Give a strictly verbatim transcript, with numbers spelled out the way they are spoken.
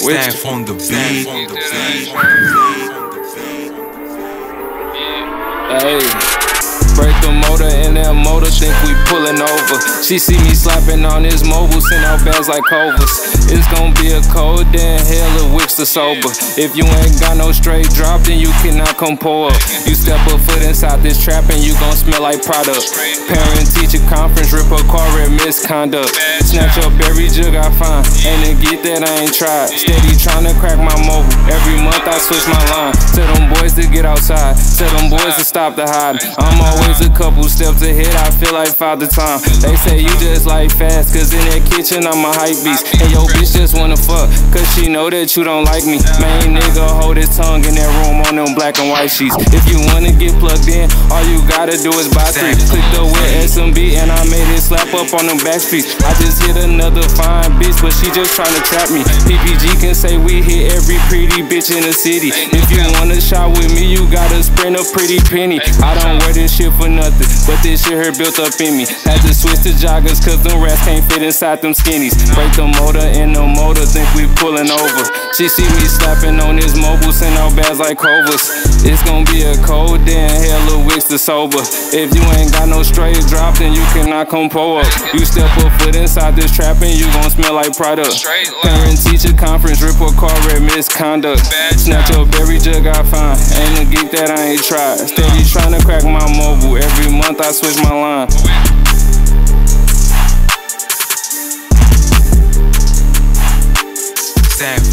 WICSTR on the beat. Hey, break the motor in that motor, think we pulling over. She see me slapping on this mobile, send out bags like covers. It's gonna be a cold day in hell if WICSTR sober. If you ain't got no straight drop, then you cannot come pull up. You step a foot inside this trap and you gon' smell like product. Parent teacher conference, rip a car at misconduct. Snatch up every jug I find, and to get that I ain't tried. Steady tryna crack my mobile, every month I switch my line. Tell them boys to get outside, tell them boys to stop the hiding. I'm always a couple steps ahead, I feel like father time. They say you just like fast, cause in that kitchen I'm a hype beast. And your bitch just wanna fuck, cause she know that you don't like me. Main nigga hold his tongue in that room on them black and white sheets. If you wanna get plugged in, all you gotta do is buy three. Click the with S M B and I made it slap up on them back streets. I just hit another fine bitch, but she just tryna trap me. P P G can say we hit every pretty bitch in the city. If you wanna shop with me, you gotta spend a pretty penny. I don't wear this shit for nothing, but this shit here built up in me. Had to switch to joggers, cause them rats can't fit inside them skinnies. Break the motor in the motor, think we pulling over. She see me slapping on this mobile, send out bags like covers. It's gonna be a cold day in hell of WICSTR sober. If you ain't got no straight drop, then you cannot come pull up. You step a foot inside this trap and you gon' smell like product. Parent teacher conference, rip a car at misconduct. Snatch up every jug I find, ain't a geek that I ain't tried. Steady tryna crack my mobile, every month I switch my line. Stand